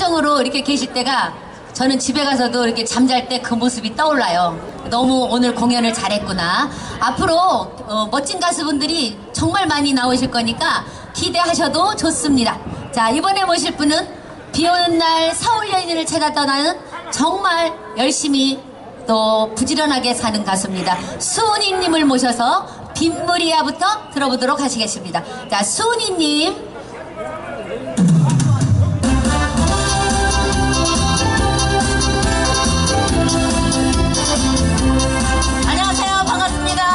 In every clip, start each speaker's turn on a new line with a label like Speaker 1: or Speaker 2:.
Speaker 1: 표정으로 이렇게 계실 때가 저는 집에 가서도 이렇게 잠잘 때 그 모습이 떠올라요. 너무 오늘 공연을 잘했구나. 앞으로 멋진 가수분들이 정말 많이 나오실 거니까 기대하셔도 좋습니다. 자, 이번에 모실 분은 비오는 날 서울 여인을 찾아 떠나는 정말 열심히 또 부지런하게 사는 가수입니다. 수은이님을 모셔서 빗물이야부터 들어보도록 하시겠습니다. 자, 수은이님.
Speaker 2: 안녕하세요. 반갑습니다.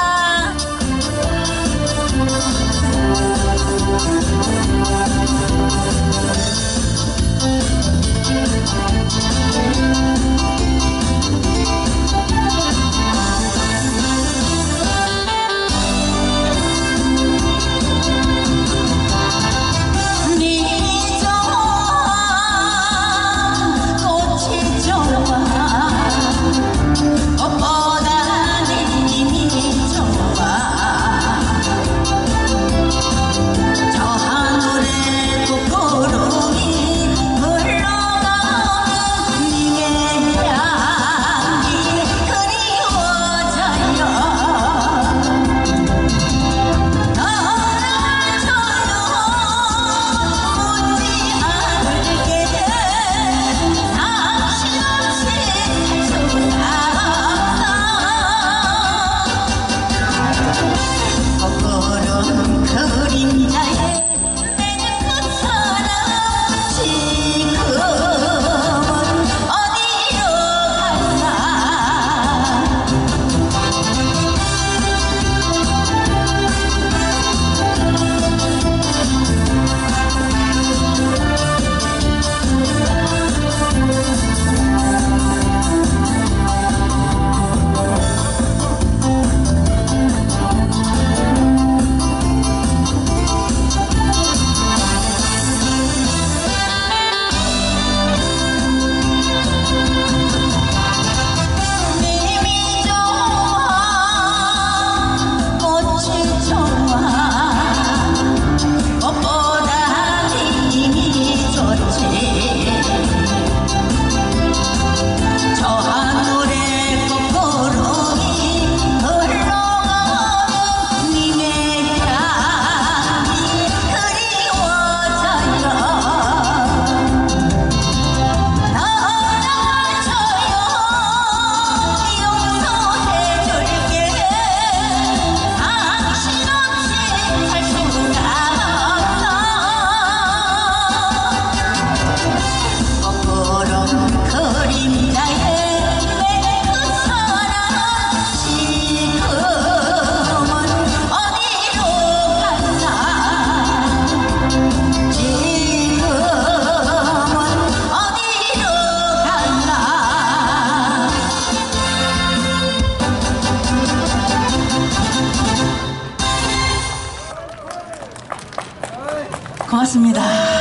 Speaker 2: 고맙습니다.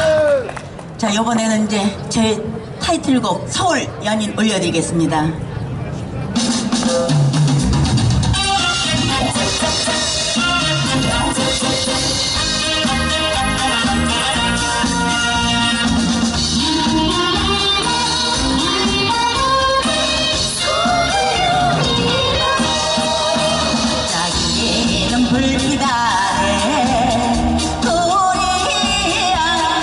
Speaker 2: 자, 이번에는 이제 제 타이틀곡 서울 연인 올려드리겠습니다. 자기는 불빛 아래 둘이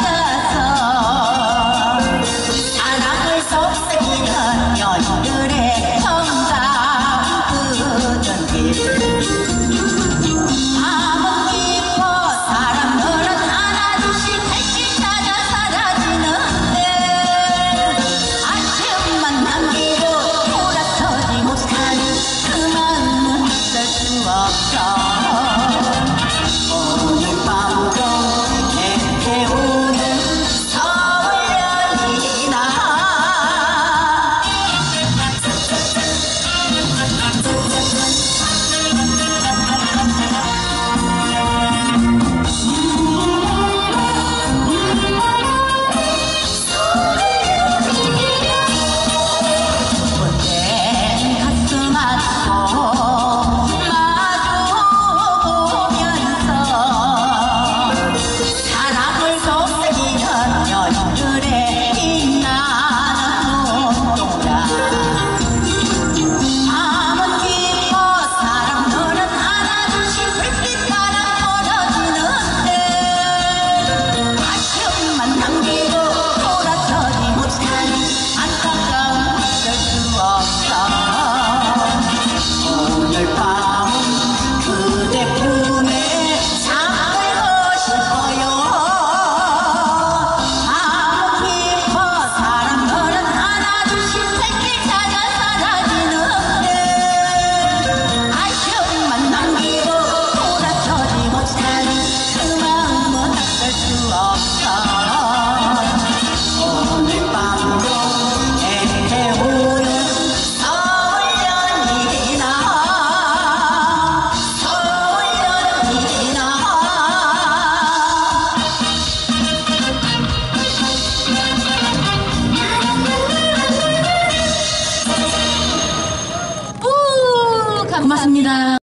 Speaker 2: 앉아서 사랑을 속삭이는 연인들의 정감 끄던 길 밤은 깊어 고맙습니다.